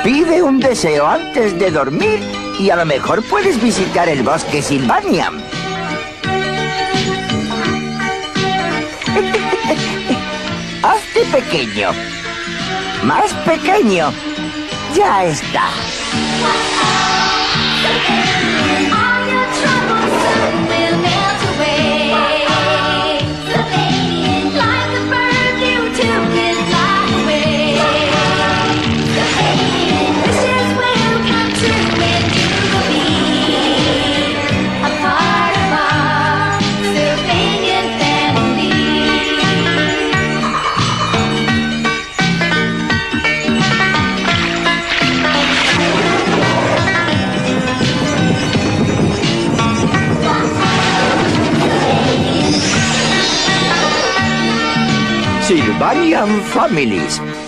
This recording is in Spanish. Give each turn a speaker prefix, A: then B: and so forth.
A: Pide un deseo antes de dormir y a lo mejor puedes visitar el bosque Sylvanian. Hazte pequeño. Más pequeño. Ya está. Sylvanian Families.